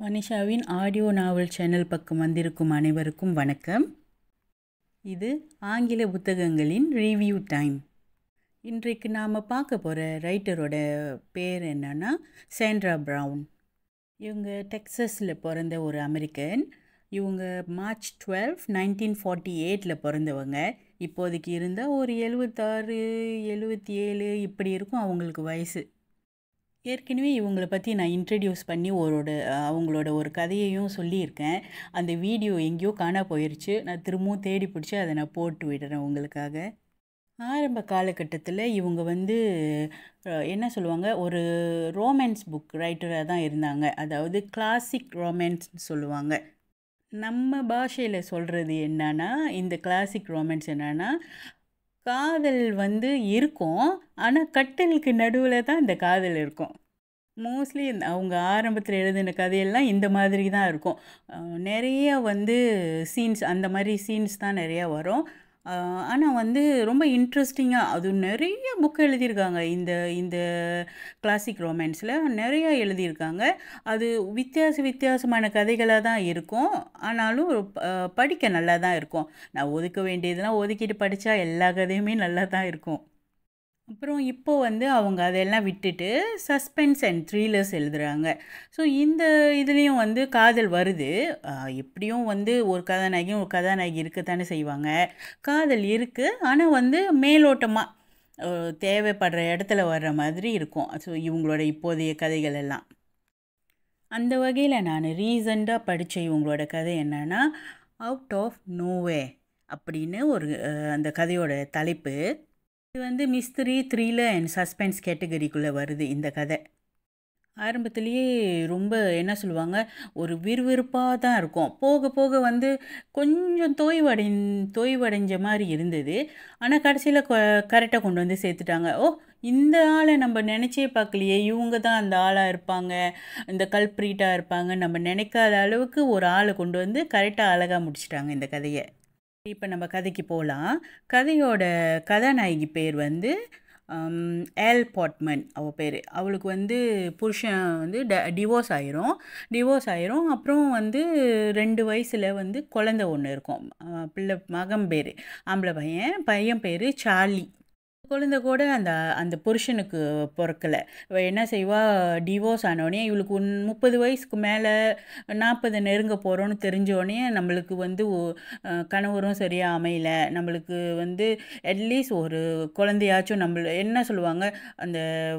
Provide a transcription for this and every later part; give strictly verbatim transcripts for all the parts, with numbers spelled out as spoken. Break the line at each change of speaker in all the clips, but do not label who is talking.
வனிஷாவின் audio நாவல் channel பக்கம் வந்திருக்கும் அனைவருக்கும் வணக்கம். இது ஆங்கில புத்தகங்களின் ரிவ்யூ டைம். இன்றைக்கு நாம் பார்க்க போகிற ரைட்டரோட பேர் என்னன்னா சாண்ட்ரா ப்ரவுன். இவங்க டெக்ஸஸில் பிறந்த ஒரு அமெரிக்கன். இவங்க மார்ச் டுவெல்த் நைன்டீன் ஃபார்ட்டி எயிட்டில் பிறந்தவங்க. இப்போதைக்கு இருந்தால் ஒரு எழுபத்தாறு எழுபத்தி ஏழு இப்படி இருக்கும் அவங்களுக்கு வயசு. ஏற்கனவே இவங்களை பற்றி நான் இன்ட்ரடியூஸ் பண்ணி ஒரோட அவங்களோட ஒரு கதையையும் சொல்லியிருக்கேன். அந்த வீடியோ எங்கேயோ காணா போயிடுச்சு. நான் திரும்பவும் தேடி பிடிச்சி அதை நான் போட்டு விடுறேன் உங்களுக்காக. ஆரம்ப காலகட்டத்தில் இவங்க வந்து என்ன சொல்லுவாங்க, ஒரு ரோமான்ஸ் புக் ரைட்டராக தான் இருந்தாங்க. அதாவது கிளாசிக் ரோமான்ஸ்னு சொல்லுவாங்க. நம்ம பாஷையில் சொல்கிறது என்னன்னா, இந்த கிளாசிக் ரோமான்ஸ் என்னன்னா, காதல் வந்து இருக்கும், ஆனால் கட்டலுக்கு நடுவில் தான் இந்த காதல் இருக்கும். மோஸ்ட்லி அவங்க ஆரம்பத்தில் எழுதின கதையெல்லாம் இந்த மாதிரி தான் இருக்கும். நிறைய வந்து சீன்ஸ், அந்த மாதிரி சீன்ஸ் தான் நிறையா வரும். ஆனால் வந்து ரொம்ப இன்ட்ரெஸ்டிங்காக அது நிறைய புக் எழுதியிருக்காங்க. இந்த இந்த கிளாசிக் ரொமான்ஸில் நிறையா எழுதியிருக்காங்க. அது வித்தியாச வித்தியாசமான கதைகளாக தான் இருக்கும். ஆனாலும் படிக்க நல்லா தான் இருக்கும். நான் ஒதுக்க வேண்டியதெல்லாம் ஒதுக்கிட்டு படித்தா எல்லா கதையுமே நல்லா தான் இருக்கும். அப்புறம் இப்போ வந்து அவங்க அதெல்லாம் விட்டுட்டு சஸ்பென்ஸ் அண்ட் த்ரில்லர்ஸ் எழுதுகிறாங்க. ஸோ இந்த இதுலேயும் வந்து காதல் வருது. எப்படியும் வந்து ஒரு கதாநாயகியும் ஒரு கதாநாயகி இருக்கத்தானே செய்வாங்க. காதல் இருக்குது, ஆனால் வந்து மேலோட்டமாக தேவைப்படுற இடத்துல வர்ற மாதிரி இருக்கும். ஸோ இவங்களோட இப்போதைய கதைகள் எல்லாம் அந்த வகையில் நான் ரீசண்டாக படித்த இவங்களோட கதை என்னென்னா அவுட் ஆஃப் நோவே அப்படின்னு ஒரு அந்த கதையோட தலைப்பு. இது வந்து மிஸ்ட்ரி, த்ரில்லர் அண்ட் சஸ்பென்ஸ் கேட்டகரிக்குள்ளே வருது இந்த கதை. ஆரம்பத்துலேயே ரொம்ப என்ன சொல்லுவாங்க, ஒரு விறுவிறுப்பாக தான் இருக்கும். போக போக வந்து கொஞ்சம் தோய்வடை தோய்வடைஞ்ச மாதிரி இருந்தது. ஆனால் கடைசியில் க கரெக்டாக கொண்டு வந்து சேர்த்துட்டாங்க. ஓ, இந்த ஆளை நம்ம நினச்சே பார்க்கலையே, இவங்க தான் அந்த ஆளாக இருப்பாங்க, இந்த கல்ப்ரீட்டாக இருப்பாங்க, நம்ம நினைக்காத அளவுக்கு ஒரு ஆளை கொண்டு வந்து கரெக்டாக அழகாக முடிச்சிட்டாங்க இந்த கதையை. இப்போ நம்ம கதைக்கு போகலாம். கதையோட கதாநாயகி பேர் வந்து எல் பாட்மன் அவள் பேர். அவளுக்கு வந்து புருஷன் வந்து ட டிவோர்ஸ் ஆயிரும் டிவோர்ஸ் ஆயிரும் அப்புறம் வந்து ரெண்டு வயசில் வந்து குழந்தை ஒன்று இருக்கும். பிள்ளை மகன் பேர் ஆம்பளை பையன் பையன் பேர் சார்லி. குழந்தை கூட அந்த அந்த புருஷனுக்கு பிறக்கலை. இவள் என்ன செய்வா, டிவோர்ஸ் ஆனோடனே இவளுக்கு ஒன் முப்பது வயசுக்கு மேலே நாற்பது நெருங்க போகிறோன்னு தெரிஞ்சோடனே நம்மளுக்கு வந்து கணவரும் சரியாக அமையலை, நம்மளுக்கு வந்து அட்லீஸ்ட் ஒரு குழந்தையாச்சும் நம்மள என்ன சொல்லுவாங்க, அந்த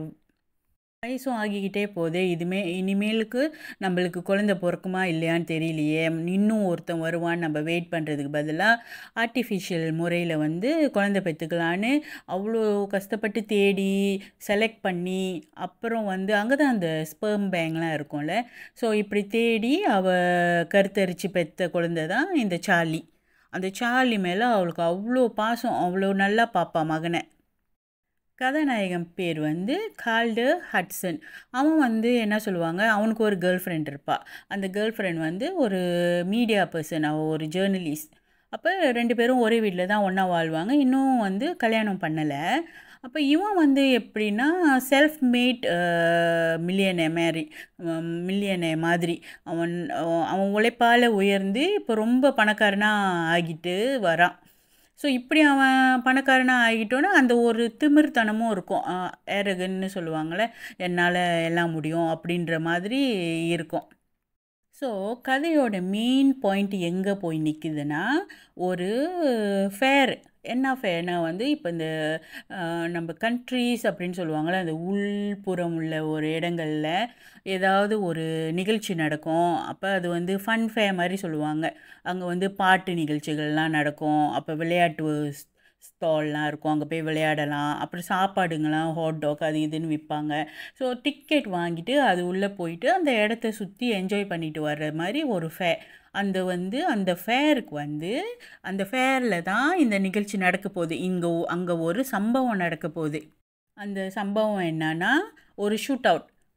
வயசும் ஆகிக்கிட்டே போதே, இதுமே இனிமேலுக்கு நம்மளுக்கு குழந்தை பிறக்குமா இல்லையான்னு தெரியலையே, இன்னும் ஒருத்தன் வருவான்னு நம்ம வெயிட் பண்ணுறதுக்கு பதிலாக ஆர்டிஃபிஷியல் முறையில் வந்து குழந்தை பெற்றுக்கலான்னு அவ்வளோ கஷ்டப்பட்டு தேடி செலக்ட் பண்ணி அப்புறம் வந்து அங்கே தான் அந்த ஸ்பெர்ம் பேங்க்லாம் இருக்கும்ல. ஸோ இப்படி தேடி அவள் கருத்தரித்து பெற்ற குழந்தை தான் இந்த சார்லி. அந்த சார்லி மேலே அவளுக்கு அவ்வளோ பாசம், அவ்வளோ நல்லா பாப்பா மகனை. கதாநாயகன் பேர் வந்து கால்டர் ஹட்சன். அவன் வந்து என்ன சொல்லுவாங்க, அவனுக்கு ஒரு கேர்ள் ஃப்ரெண்ட் இருப்பாள். அந்த கேர்ள் ஃப்ரெண்ட் வந்து ஒரு மீடியா பர்சன், அவள் ஒரு ஜேர்னலிஸ்ட். அப்போ ரெண்டு பேரும் ஒரே வீட்டில் தான் ஒன்றா வாழ்வாங்க. இன்னும் வந்து கல்யாணம் பண்ணலை. அப்போ இவன் வந்து எப்படின்னா செல்ஃப் மேட் மில்லியனே மாதிரி மில்லியனே மாதிரி அவன் அவன் உழைப்பால் உயர்ந்து இப்போ ரொம்ப பணக்காரனாக ஆகிட்டு வரான். ஸோ இப்படி அவன் பணக்காரனாக ஆகிட்டோன்னா அந்த ஒரு திமிர்த்தனமும் இருக்கும். ஏரகன்னு சொல்லுவாங்களே, என்னால் எல்லாம் முடியும் அப்படின்ற மாதிரி இருக்கும். ஸோ கதையோட மெயின் பாயிண்ட் எங்கே போய் நிற்குதுன்னா, ஒரு ஃபேர். என்ன ஃபேர்னா வந்து இப்போ இந்த நம்ம கண்ட்ரீஸ் அப்படின்னு சொல்லுவாங்களே, அந்த உள்புறம் உள்ள ஒரு இடங்களில் ஏதாவது ஒரு நிகழ்ச்சி நடக்கும். அப்போ அது வந்து ஃபன் ஃபேர் மாதிரி சொல்லுவாங்க. அங்கே வந்து பாட்டு நிகழ்ச்சிகள்லாம் நடக்கும். அப்போ விளையாட்டு ஸ்டால்லாம் இருக்கும், அங்கே போய் விளையாடலாம். அப்புறம் சாப்பாடுங்களாம் ஹாட் டாக் அது இதுன்னு விற்பாங்க. ஸோ டிக்கெட் வாங்கிட்டு அது உள்ளே போயிட்டு அந்த இடத்த சுற்றி என்ஜாய் பண்ணிட்டு வர்ற மாதிரி ஒரு ஃபேர். அந்த வந்து அந்த ஃபேருக்கு வந்து அந்த ஃபேரில் தான் இந்த நிகழ்ச்சி நடக்க போகுது. இங்கே அங்கே ஒரு சம்பவம் நடக்க போகுது. அந்த சம்பவம் என்னன்னா, ஒரு ஷூட் அவுட்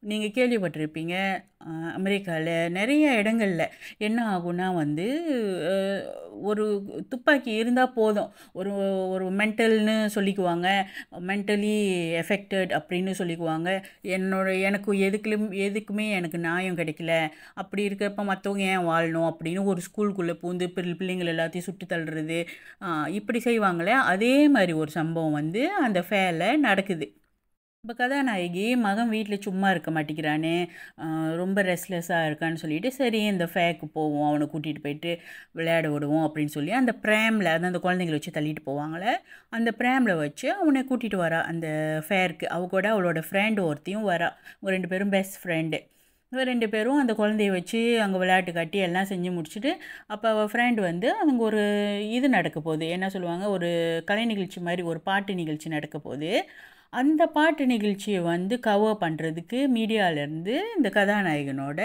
நீங்கள் கேள்விப்பட்டிருப்பீங்க, அமெரிக்காவில் நிறைய இடங்கள்ல என்ன ஆகும்னா வந்து அஹ், ஒரு துப்பாக்கி இருந்தால் போதும், ஒரு ஒரு மென்டல்னு சொல்லிக்குவாங்க, மென்டலி எஃபெக்டட் அப்படின்னு சொல்லிக்குவாங்க. என்னோட எனக்கு எதுக்குலும் எதுக்குமே எனக்கு நியாயம் கிடைக்கல, அப்படி இருக்கிறப்ப மற்றவங்க ஏன் வாழணும் அப்படின்னு ஒரு ஸ்கூலுக்குள்ளே பூந்து பிள் பிள்ளைங்கள் எல்லாத்தையும் சுட்டு தள்ளுறது, ஆஹ், இப்படி செய்வாங்களே, அதே மாதிரி ஒரு சம்பவம் வந்து அந்த ஃபேரில் நடக்குது. இப்போ கதாநாயகி மகன் வீட்டில் சும்மா இருக்க மாட்டேங்கிறானே, ஆஹ் ரொம்ப ரெஸ்ட்லெஸ்ஸாக இருக்கான்னு சொல்லிட்டு, சரி இந்த ஃபேக்கு போவோம், அவனை கூட்டிகிட்டு போயிட்டு விளையாட விடுவோம் அப்படின்னு சொல்லி அந்த ப்ரேமில், அதான் அந்த குழந்தைங்களை வச்சு தள்ளிட்டு போவாங்களே, அந்த ப்ரேமில் வச்சு அவனை கூட்டிகிட்டு வரா அந்த ஃபேருக்கு. அவ கூட அவளோட ஃப்ரெண்டு ஒருத்தையும் வரா, ஒரு ரெண்டு பேரும் பெஸ்ட் ஃப்ரெண்டு. இவ ரெண்டு பேரும் அந்த குழந்தைய வச்சு அங்கே விளையாட்டு காட்டி எல்லாம் செஞ்சு முடிச்சுட்டு, அப்போ அவள் ஃப்ரெண்டு வந்து அவங்க ஒரு இது நடக்க போகுது, என்ன சொல்லுவாங்க, ஒரு கலை நிகழ்ச்சி மாதிரி ஒரு பாட்டு நிகழ்ச்சி நடக்க போகுது. அந்த பாட்டு நிகழ்ச்சியை வந்து கவர் பண்ணுறதுக்கு மீடியாவிலேருந்து இந்த கதாநாயகனோட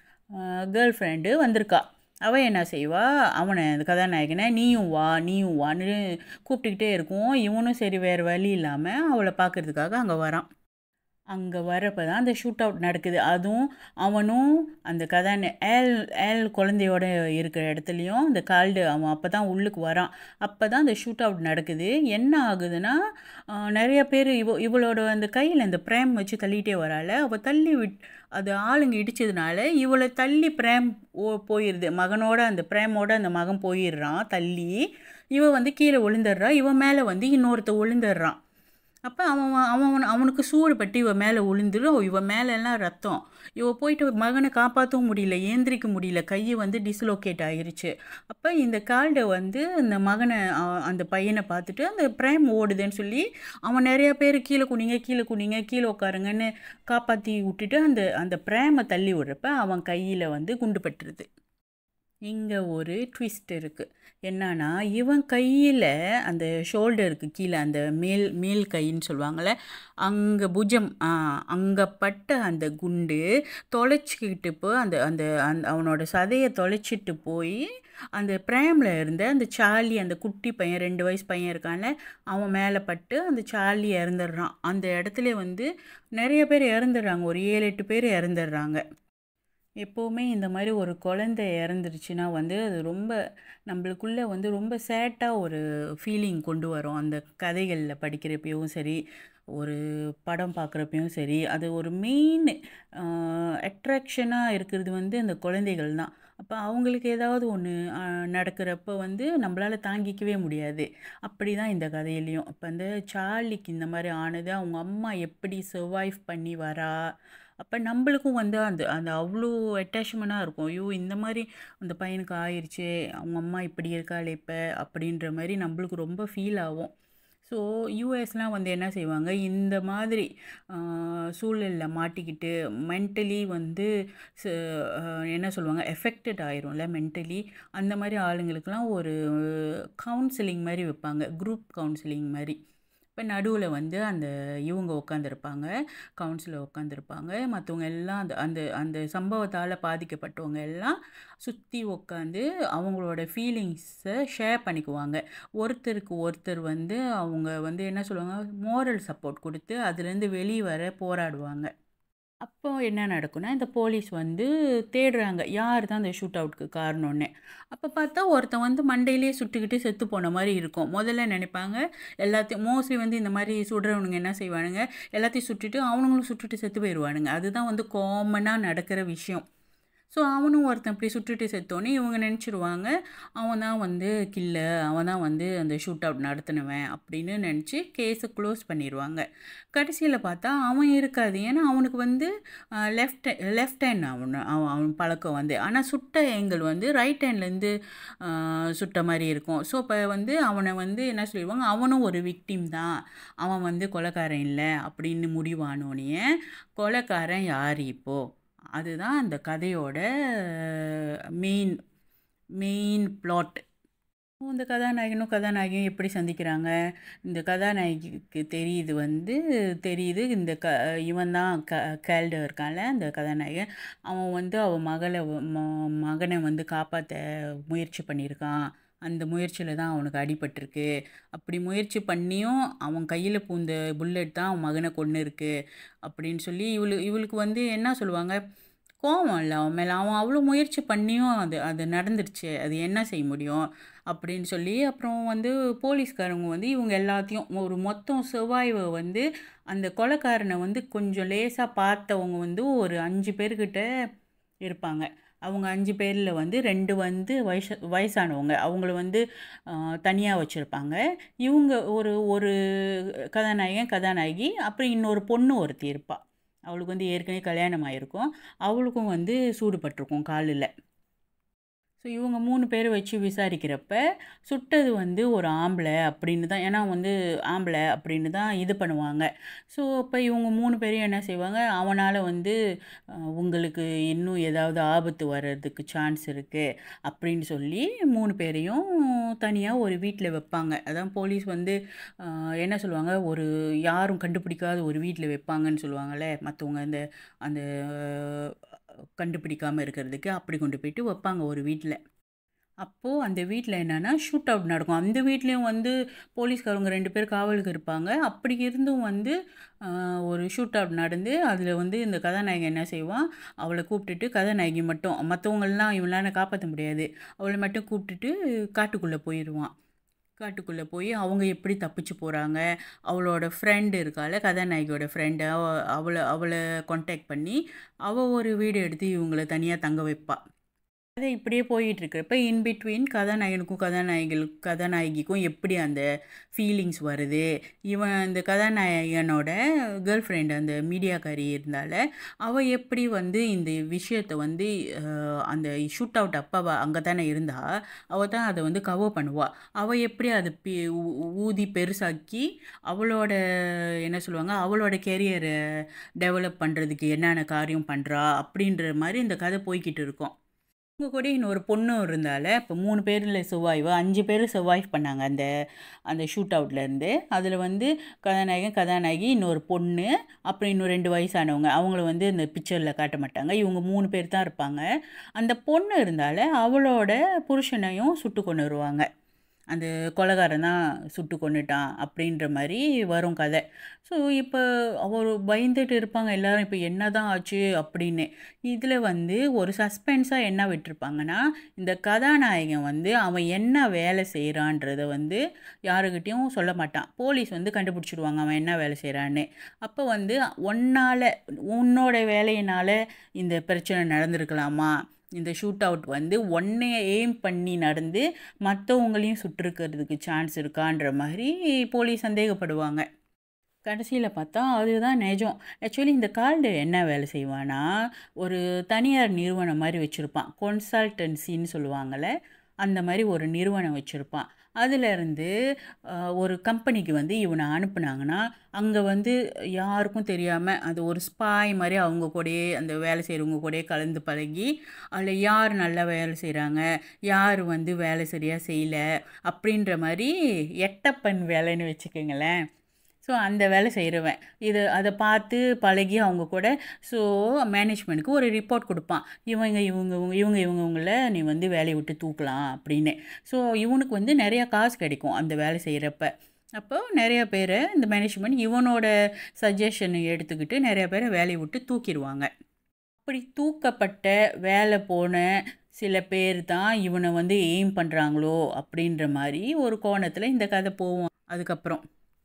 கேர்ள் ஃப்ரெண்டு வந்திருக்கா. அவள் என்ன செய்வா, அவனை அந்த கதாநாயகனை நீயும் வா நீயும் வான்னு கூப்பிட்டுக்கிட்டே இருக்கும். இவனும் சரி வேறு வழி இல்லாமல் அவளை பார்க்கறதுக்காக அங்கே வரான். அங்கே வரப்போ தான் அந்த ஷூட் அவுட் நடக்குது. அதுவும் அவனும் அந்த கதான ஏல் ஏல் குழந்தையோட இருக்கிற இடத்துலையும் அந்த கால்டு அவன் அப்போ தான் உள்ளுக்கு வரான். அப்போ தான் அந்த ஷூட் அவுட் நடக்குது. என்ன ஆகுதுன்னா, ஆஹ், நிறைய பேர் இவ இவளோட அந்த கையில் அந்த பிரேம் வச்சு தள்ளிகிட்டே வரால, அவள் தள்ளி விட் அது ஆளுங்க இடிச்சதுனால இவளை தள்ளி பிரேம் ஓ போயிடுது. மகனோட அந்த பிரேமோட அந்த மகன் போயிடுறான் தள்ளி. இவ வந்து கீழே விழுந்துடுறா, இவன் மேலே வந்து இன்னொருத்த விழுந்துடுறான். அப்போ அவன் அவன் அவனுக்கு சூடு பட்டு இவ மேலே விழுந்துடும். இவ மேலெல்லாம் ரத்தம். இவ போயிட்டு மகனை காப்பாற்றவும் முடியல, ஏந்திரிக்க முடியல, கையை வந்து டிஸ்லோகேட் ஆகிருச்சு. அப்போ இந்த கால்டை வந்து அந்த மகனை அ- அந்த பையனை பார்த்துட்டு அந்த பிரேம் ஓடுதுன்னு சொல்லி அவன் நிறைய பேர் கீழே குனிங்க கீழே குனிங்க கீழே உட்காருங்கன்னு காப்பாற்றி விட்டுட்டு அந்த அந்த பிரேமை தள்ளி விடுறப்ப அவன் கையில் வந்து குண்டு பட்டுருது. இங்கே ஒரு ட்விஸ்ட் இருக்குது. என்னன்னா, இவன் கையில் அந்த ஷோல்டருக்கு கீழே அந்த மேல் மேல் கைன்னு சொல்லுவாங்கள்ல, அங்கே புஜம், அங்கே பட்ட அந்த குண்டு தொலைச்சிக்கிட்டு போய் அந்த அந்த அந்த அவனோட சதையை தொலைச்சிட்டு போய் அந்த பிரேமில் இருந்த அந்த சார்லி, அந்த குட்டி பையன், ரெண்டு வயசு பையன் இருக்கான்ல, அவன் மேலே பட்டு அந்த சார்லி இறந்துடுறான். அந்த இடத்துல வந்து நிறைய பேர் இறந்துடுறாங்க, ஒரு ஏழு எட்டு பேர் இறந்துடுறாங்க. எப்போவுமே இந்த மாதிரி ஒரு குழந்தை இறந்துருச்சுன்னா வந்து அது ரொம்ப நம்மளுக்குள்ளே வந்து ரொம்ப சேட்டாக ஒரு ஃபீலிங் கொண்டு வரும். அந்த கதைகளில் படிக்கிறப்பையும் சரி, ஒரு படம் பார்க்குறப்பையும் சரி, அது ஒரு மெயின் அட்ராக்ஷனாக இருக்கிறது வந்து அந்த குழந்தைகள் தான். அப்போ அவங்களுக்கு ஏதாவது ஒன்று நடக்கிறப்ப வந்து நம்மளால் தாங்கிக்கவே முடியாது. அப்படி தான் இந்த கதையிலையும். இப்போ அந்த சார்லிக்கு இந்த மாதிரி ஆனது, அவங்க அம்மா எப்படி சர்வைவ் பண்ணி வரா, அப்போ நம்மளுக்கும் வந்து அந்த அந்த அவ்வளோ அட்டாச்மெண்ட்டாக இருக்கும். ஐயோ இந்த மாதிரி அந்த பையனுக்கு ஆயிடுச்சே, அவங்க அம்மா இப்படி இருக்காளே இப்போ அப்படின்ற மாதிரி நம்மளுக்கு ரொம்ப ஃபீல் ஆகும். ஸோ யூஎஸ்லாம் வந்து என்ன செய்வாங்க, இந்த மாதிரி சூழலில் மாட்டிக்கிட்டு மென்டலி வந்து ச- ஆஹ் என்ன சொல்லுவாங்க, எஃபெக்டட் ஆயிரும்ல மென்டலி, அந்த மாதிரி ஆளுங்களுக்கெல்லாம் ஒரு கவுன்சிலிங் மாதிரி வைப்பாங்க, குரூப் கவுன்சிலிங் மாதிரி. இப்போ நடுவில் வந்து அந்த இவங்க உட்காந்துருப்பாங்க, கவுன்சிலர் உட்காந்துருப்பாங்க, மற்றவங்க எல்லாம் அந்த அந்த அந்த சம்பவத்தால் பாதிக்கப்பட்டவங்க எல்லாம் சுற்றி உட்காந்து அவங்களோட ஃபீலிங்ஸை ஷேர் பண்ணிக்குவாங்க. ஒருத்தருக்கு ஒருத்தர் வந்து அவங்க வந்து என்ன சொல்லுவாங்க, மோரல் சப்போர்ட் கொடுத்து அதுலேருந்து வெளியே வர போராடுவாங்க. அப்போ என்ன நடக்கும்னா, இந்த போலீஸ் வந்து தேடுறாங்க, யார் தான் அந்த ஷூட் அவுட்க்கு காரணம்னு. அப்போ பார்த்தா ஒருத்தன் வந்து மண்டையிலேயே சுட்டுக்கிட்டு செத்து போன மாதிரி இருக்கும். முதல்ல நினைப்பாங்க எல்லாத்தையும், மோஸ்ட்லி வந்து இந்த மாதிரி சுடுறவனுங்க என்ன செய்வானுங்க, எல்லாத்தையும் சுட்டுட்டு அவனுங்களும் சுட்டுட்டு செத்து போயிடுவானுங்க. அதுதான் வந்து காமனாக நடக்கிற விஷயம். ஸோ அவனும் ஒருத்தன் இப்படி சுட்டுட்டு செத்தோன்னே இவங்க நினச்சிருவாங்க, அவன் தான் வந்து கில்லர், அவன் தான் வந்து அந்த ஷூட் அவுட் நடத்தினவன் அப்படின்னு நினச்சி கேஸை க்ளோஸ் பண்ணிடுவாங்க. கடைசியில் பார்த்தா அவன் இருக்காது. ஏன்னா அவனுக்கு வந்து லெஃப்ட் லெஃப்ட் ஹேண்ட் அவன் அவன் அவன் பழக்கம் வந்து, ஆனால் சுட்ட ஏங்கிள் வந்து ரைட் ஹேண்ட்லேருந்து சுட்ட மாதிரி இருக்கும். ஸோ இப்போ வந்து அவனை வந்து என்ன சொல்லிடுவாங்க, அவனும் ஒரு விக்டிம் தான், அவன் வந்து கொலைக்காரன் இல்லை அப்படின்னு முடிவானோடனே கொலைக்காரன் யார் இப்போது, அதுதான் அந்த கதையோட மெயின் மெயின் பிளாட். இந்த கதாநாயகனும் கதாநாயகியும் எப்படி சந்திக்கிறாங்க, இந்த கதாநாயகிக்கு தெரியுது வந்து தெரியுது இந்த க இவன் தான் க கேல்டர் இருக்கான்ல அந்த கதாநாயகன், அவன் வந்து அவன் மகளை வ- ம- மகனை வந்து காப்பாற்ற முயற்சி பண்ணியிருக்கான் அந்த முயற்சியில் தான் அவனுக்கு அடிபட்டிருக்கு. அப்படி முயற்சி பண்ணியும் அவன் கையில் பூந்த புல்லட் தான் அவன் மகனை கொன்று இருக்கு அப்படின்னு சொல்லி இவளு இவளுக்கு வந்து என்ன சொல்லுவாங்க, கோவம் இல்லை அவன் மேலே. அவன் அவ்வளோ முயற்சி பண்ணியும் அது அது நடந்துருச்சு, அது என்ன செய்ய முடியும் அப்படின்னு சொல்லி அப்புறம் வந்து போலீஸ்காரங்க வந்து இவங்க எல்லாத்தையும் ஒரு மொத்தம் செவ்வாய்வை வந்து அந்த கொலைக்காரனை வந்து கொஞ்சம் லேசாக பார்த்தவங்க வந்து ஒரு அஞ்சு பேர்கிட்ட இருப்பாங்க. அவங்க அஞ்சு பேரில் வந்து ரெண்டு வந்து வயசு வயசானவங்க, அவங்கள வந்து தனியாக வச்சுருப்பாங்க. இவங்க ஒரு ஒரு கதாநாயகன் கதாநாயகி அப்புறம் இன்னொரு பொண்ணு ஒருத்தி இருப்பாள். அவளுக்கு வந்து ஏற்கனவே கல்யாணம் ஆகிருக்கும், அவளுக்கும் வந்து சூடுபட்டிருக்கும் காலில். ஸோ இவங்க மூணு பேர் வச்சு விசாரிக்கிறப்ப சுட்டது வந்து ஒரு ஆம்பளை அப்படின்னு தான், ஏன்னா வந்து ஆம்பளை அப்படின்னு தான் இது பண்ணுவாங்க. ஸோ அப்போ இவங்க மூணு பேரையும் என்ன செய்வாங்க, அவனால் வந்து உங்களுக்கு இன்னும் ஏதாவது ஆபத்து வர்றதுக்கு சான்ஸ் இருக்குது அப்படின்னு சொல்லி மூணு பேரையும் தனியாக ஒரு வீட்டில் வைப்பாங்க. அதான் போலீஸ் வந்து என்ன சொல்லுவாங்க, ஒரு யாரும் கண்டுபிடிக்காத ஒரு வீட்டில் வைப்பாங்கன்னு சொல்லுவாங்கள்ல மற்றவங்க, அந்த அந்த கண்டுபிடிக்காமல் இருக்கிறதுக்கு அப்படி கொண்டு போயிட்டு வைப்பாங்க ஒரு வீட்டில். அப்போது அந்த வீட்டில் என்னென்னா ஷூட் அவுட் நடக்கும். அந்த வீட்லேயும் வந்து போலீஸ்காரங்க ரெண்டு பேர் காவலுக்கு இருப்பாங்க. அப்படி இருந்தும் வந்து ஒரு ஷூட் அவுட் நடந்து அதில் வந்து இந்த கதாநாயகன் என்ன செய்வான், அவளை கூப்பிட்டுட்டு கதாநாயகி மட்டும், மற்றவங்களெலாம் இவளால் காப்பாற்ற முடியாது, அவளை மட்டும் கூப்பிட்டுட்டு காட்டுக்குள்ளே போயிடுவான். காட்டுக்குள்ளே போய் அவங்க எப்படி தப்பிச்சு போகிறாங்க, அவளோட ஃப்ரெண்டு இருக்கால கதாநாயகியோட ஃப்ரெண்டு, அவ அவளை அவளை கான்டாக்ட் பண்ணி அவள் ஒரு வீடு எடுத்து இவங்களை தனியாக தங்க வைப்பாள். அது இப்படியே போயிட்டுருக்கிறப்ப இன்பிட்வீன் கதாநாயகனுக்கும் கதாநாயகிகள் கதாநாயகிக்கும் எப்படி அந்த ஃபீலிங்ஸ் வருது, இவன் அந்த கதாநாயகனோட கேர்ள் ஃப்ரெண்ட் அந்த மீடியாக்காரி இருந்தால அவள் எப்படி வந்து இந்த விஷயத்தை வந்து அந்த ஷூட் அவுட் அப்போ அங்கே தானே இருந்தா, அவள் தான் அதை வந்து கவர் பண்ணுவாள். அவள் எப்படி அதை பி ஊதி பெருசாக்கி அவளோட என்ன சொல்லுவாங்க, அவளோட கெரியரை டெவலப் பண்ணுறதுக்கு என்னென்ன காரியம் பண்ணுறா அப்படின்ற மாதிரி இந்த கதை போய்கிட்டு இருக்கும். உங்கள் கூட இன்னொரு பொண்ணும் இருந்தால இப்போ மூணு பேரில் சர்வைவ், அஞ்சு பேர் சர்வைவ் பண்ணாங்க அந்த அந்த ஷூட் அவுட்லேருந்து. அதில் வந்து கதாநாயகன் கதாநாயகி இன்னொரு பொண்ணு அப்புறம் இன்னும் ரெண்டு வயசானவங்க, அவங்கள வந்து இந்த பிக்சரில் காட்ட மாட்டாங்க, இவங்க மூணு பேர் தான் இருப்பாங்க. அந்த பொண்ணு இருந்தால அவளோட புருஷனையும் சுட்டு கொண்டு வருவாங்க, அந்த கொலைகாரன் தான் சுட்டு கொண்டுட்டான் அப்படின்ற மாதிரி வரும் கதை. ஸோ இப்போ அவர் பயந்துட்டு இருப்பாங்க எல்லோரும், இப்போ என்ன தான் ஆச்சு அப்படின்னு. இதில் வந்து ஒரு சஸ்பென்ஸாக என்ன விட்டுருப்பாங்கன்னா, இந்த கதாநாயகன் வந்து அவன் என்ன வேலை செய்கிறான்றதை வந்து யாருக்கிட்டையும் சொல்ல மாட்டான். போலீஸ் வந்து கண்டுபிடிச்சிடுவாங்க அவன் என்ன வேலை செய்கிறான்னு. அப்போ வந்து உன்னால் உன்னோட வேலையினால் இந்த பிரச்சனை நடந்திருக்கலாமா, இந்த ஷூட் அவுட் வந்து ஒன்றை எய்ம் பண்ணி நடந்து மற்றவங்களையும் சுட்டிருக்கிறதுக்கு சான்ஸ் இருக்கான்ற மாதிரி போலீஸ் சந்தேகப்படுவாங்க. கடைசியில் பார்த்தா அதுதான் நிஜம். ஆக்சுவலி இந்த கால்டு என்ன வேலை செய்வான்னா, ஒரு தனியார் நிறுவனம் மாதிரி வச்சுருப்பான், கன்சல்டன்சின்னு சொல்லுவாங்கள்ல, அந்த மாதிரி ஒரு நிறுவனம் வச்சுருப்பான். அதிலேருந்து ஒரு கம்பெனிக்கு வந்து இவனை அனுப்புனாங்கன்னா அங்கே வந்து யாருக்கும் தெரியாமல் அது ஒரு ஸ்பாய் மாதிரி அவங்க கூடயே அந்த வேலை செய்கிறவங்க கூடயே கலந்து பழகி அதில் யார் நல்லா வேலை செய்கிறாங்க, யார் வந்து வேலை சரியாக செய்யலை அப்படின்ற மாதிரி எட்டப்பன் வேலைன்னு வச்சுக்கோங்களேன். ஸோ அந்த வேலை செய்கிறவன் இது அதை பார்த்து பழகி அவங்க கூட ஸோ மேனேஜ்மெண்ட்டுக்கு ஒரு ரிப்போர்ட் கொடுப்பான், இவங்க இவங்க இவங்க இவங்கவுங்கள நீ வந்து வேலையை விட்டு தூக்கலாம் அப்படின்னு. ஸோ இவனுக்கு வந்து நிறையா காசு கிடைக்கும் அந்த வேலை செய்கிறப்ப. அப்போ நிறையா பேரை இந்த மேனேஜ்மெண்ட் இவனோட சஜஷனை எடுத்துக்கிட்டு நிறையா பேரை வேலையை விட்டு தூக்கிடுவாங்க. அப்படி தூக்கப்பட்ட வேலை போன சில பேர் தான் இவனை வந்து எய்ம் பண்ணுறாங்களோ அப்படின்ற மாதிரி ஒரு கோணத்தில் இந்த கதை போவோம். அதுக்கப்புறம்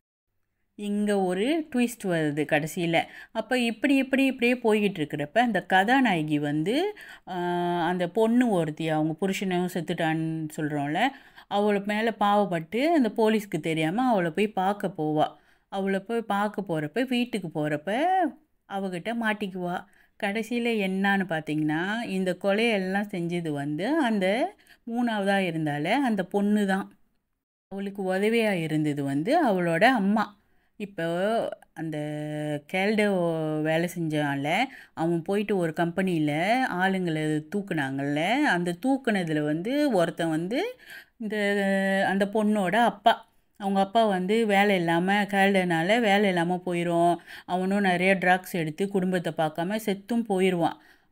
இங்கே ஒரு ட்விஸ்ட் வருது கடைசியில். அப்போ இப்படி இப்படி இப்படியே போய்கிட்டு இருக்கிறப்ப அந்த கதாநாயகி வந்து அந்த பொண்ணு ஒருத்தி அவங்க புருஷனையும் செத்துட்டான்னு சொல்கிறோம்ல, அவளை மேலே பாவப்பட்டு அந்த போலீஸ்க்கு தெரியாமல் அவளை போய் பார்க்க போவா. அவளை போய் பார்க்க போகிறப்ப வீட்டுக்கு போகிறப்ப அவகிட்ட மாட்டிக்குவா. கடைசியில் என்னான்னு பார்த்தீங்கன்னா, இந்த கொலையெல்லாம் செஞ்சது வந்து அந்த மூணாவதாக இருந்தால அந்த பொண்ணு தான். அவளுக்கு உதவியாக இருந்தது வந்து அவளோட அம்மா. இப்போ அந்த கேல்டோ வேலை செஞ்சால அவன் போயிட்டு ஒரு கம்பெனியில் ஆளுங்களை தூக்குனாங்கல்ல, அந்த தூக்குனதில் வந்து ஒருத்தன் வந்து இந்த அந்த பொண்ணோட அப்பா. அவங்க அப்பா வந்து வேலை இல்லாமல் கேல்டனால வேலை இல்லாமல் போயிடும், அவனும் நிறைய ட்ரக்ஸ் எடுத்து குடும்பத்தை பார்க்காம செத்தும் போயிடுவான்.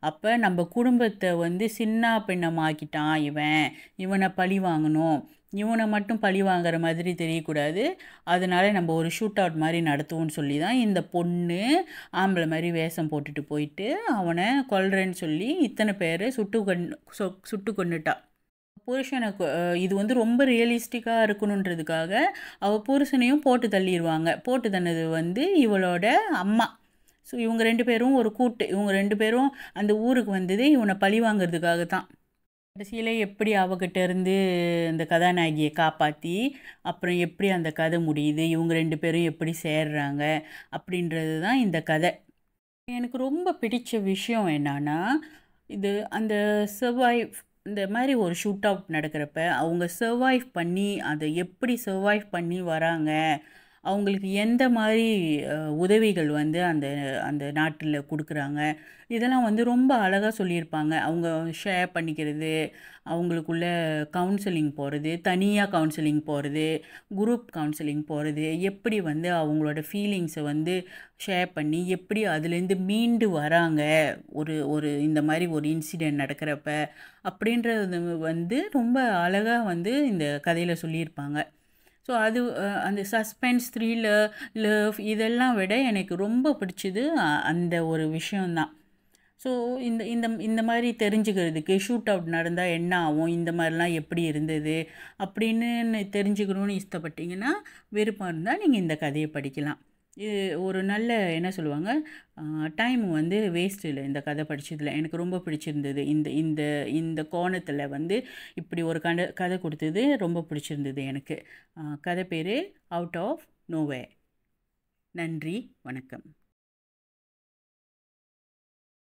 அப்போ நம்ம குடும்பத்தை வந்து சின்ன பின்னமாக்கிட்டான் இவன், இவனை பழி வாங்கணும், இவனை மட்டும் பழி வாங்குற மாதிரி தெரியக்கூடாது, அதனால நம்ம ஒரு ஷூட் அவுட் மாதிரி நடத்துவோம்னு சொல்லி தான் இந்த பொண்ணு ஆம்பளை மாதிரி வேஷம் போட்டுட்டு போயிட்டு அவனை கொல்றேன்னு சொல்லி இத்தனை பேரை சுட்டு கொன் சொ சுட்டு கொன்னுட்டா. புருஷனுக்கு அஹ், இது வந்து ரொம்ப ரியலிஸ்டிக்காக இருக்கணுன்றதுக்காக அவள் புருஷனையும் போட்டு தள்ளிடுவாங்க. போட்டு தன்னது வந்து இவளோட அம்மா. ஸோ இவங்க ரெண்டு பேரும் ஒரு கூட்டு, இவங்க ரெண்டு பேரும் அந்த ஊருக்கு வந்தது இவனை பழி வாங்குறதுக்காக தான். கடைசியில் எப்படி அவகிட்ட இருந்து அந்த கதாநாயகியை காப்பாற்றி அப்புறம் எப்படி அந்த கதை முடியுது, இவங்க ரெண்டு பேரும் எப்படி சேர்றாங்க அப்படின்றது தான் இந்த கதை. எனக்கு ரொம்ப பிடிச்ச விஷயம் என்னன்னா, இது அந்த சர்வைவ் இந்த மாதிரி ஒரு ஷூட் அவுட் நடக்கிறப்ப அவங்க சர்வைவ் பண்ணி அதை எப்படி சர்வைவ் பண்ணி வராங்க, அவங்களுக்கு எந்த மாதிரி அஹ், உதவிகள் வந்து அந்த அந்த நாட்டில் கொடுக்குறாங்க, இதெல்லாம் வந்து ரொம்ப அழகாக சொல்லியிருப்பாங்க. அவங்க ஷேர் பண்ணிக்கிறது, அவங்களுக்குள்ள கவுன்சிலிங் போகிறது, தனியாக கவுன்சிலிங் போகிறது, குரூப் கவுன்சிலிங் போகிறது, எப்படி வந்து அவங்களோட ஃபீலிங்ஸை வந்து ஷேர் பண்ணி எப்படி அதுலேருந்து மீண்டு வராங்க ஒரு ஒரு இந்த மாதிரி ஒரு இன்சிடெண்ட் நடக்கிறப்ப அப்படின்றது வந்து ரொம்ப அழகாக வந்து இந்த கதையில் சொல்லியிருப்பாங்க. ஸோ அது அஹ், அந்த சஸ்பென்ஸ், த்ரில்லர், லவ் இதெல்லாம் விட எனக்கு ரொம்ப பிடிச்சது அ- அந்த ஒரு விஷயம்தான். ஸோ இந்த இந்த இந்த மாதிரி தெரிஞ்சுக்கிறதுக்கு ஷூட் அவுட் நடந்தால் என்ன ஆகும், இந்த மாதிரிலாம் எப்படி இருந்தது அப்படின்னு தெரிஞ்சுக்கணுன்னு இஷ்டப்பட்டீங்கன்னா, விருப்பம் இருந்தால் நீங்கள் இந்த கதையை படிக்கலாம். இது ஒரு நல்ல என்ன சொல்லுவாங்க, டைம் வந்து வேஸ்ட் இல்லை இந்த கதை படிச்சதில். எனக்கு ரொம்ப பிடிச்சிருந்தது. இந்த இந்த இந்த கோணத்தில் வந்து இப்படி ஒரு கதை கதை கொடுத்தது ரொம்ப பிடிச்சிருந்தது எனக்கு. அஹ், கதை பேர் அவுட் ஆஃப் நோவே. நன்றி, வணக்கம்.